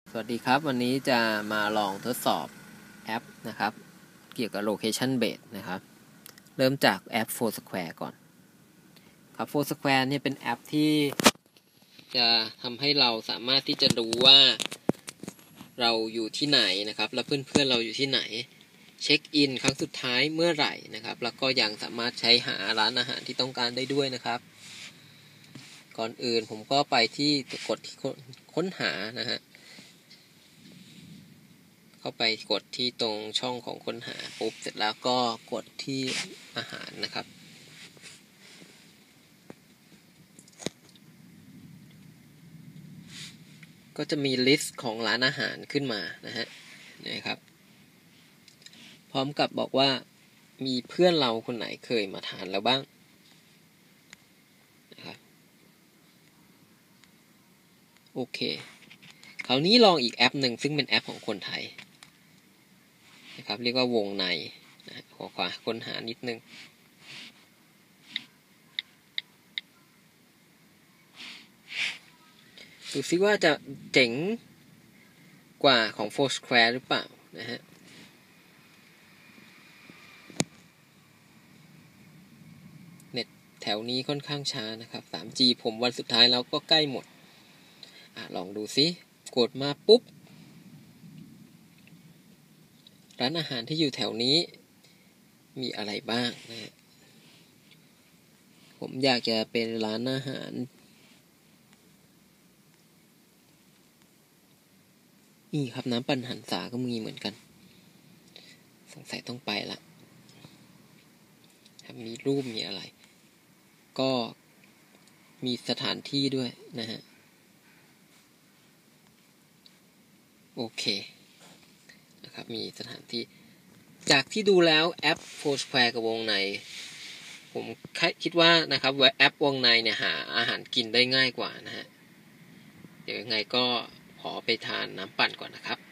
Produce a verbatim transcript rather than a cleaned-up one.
สวัสดีครับวันนี้จะมาลองทดสอบแอปนะครับเกี่ยวกับ Location Based นะครับเริ่มจากแอป Foursquare ก่อนครับ Foursquare เนี่ยเป็นแอปที่จะทำให้เราสามารถที่จะดูว่าเราอยู่ที่ไหนนะครับและเพื่อนๆเราอยู่ที่ไหนเช็คอินครั้งสุดท้ายเมื่อไหร่นะครับแล้วก็ยังสามารถใช้หาร้านอาหารที่ต้องการได้ด้วยนะครับก่อนอื่นผมก็ไปที่กดที่ค้นหานะฮะเข้าไปกดที่ตรงช่องของค้นหาปุ๊บเสร็จแล้วก็กดที่อาหารนะครับก็จะมีลิสต์ของร้านอาหารขึ้นมานะฮะนะครับพร้อมกับบอกว่ามีเพื่อนเราคนไหนเคยมาทานแล้วบ้างนะครับโอเคคราวนี้ลองอีกแอปหนึ่งซึ่งเป็นแอปของคนไทยนะครับเรียกว่าวงในนะขอขวาค้นหานิดนึงดูซิว่าจะเจ๋งกว่าของ Foursquare หรือเปล่านะฮะเน็ตแถวนี้ค่อนข้างช้านะครับ ทรี จี ผมวันสุดท้ายแล้วก็ใกล้หมดอ่ะลองดูซิกดมาปุ๊บร้านอาหารที่อยู่แถวนี้มีอะไรบ้างนะฮะผมอยากจะเป็นร้านอาหารนี่ครับน้ำปั่นหันษาก็มีเหมือนกันสงสัยต้องไปละมีรูปมีอะไรก็มีสถานที่ด้วยนะฮะโอเคนะครับมีสถานที่จากที่ดูแล้วแอป Foursquare กับวงในผมคิดว่านะครับว่าแอปวงในเนี่ยหาอาหารกินได้ง่ายกว่านะฮะเดี๋ยวยังไงก็ขอไปทานน้ำปั่นก่อนนะครับ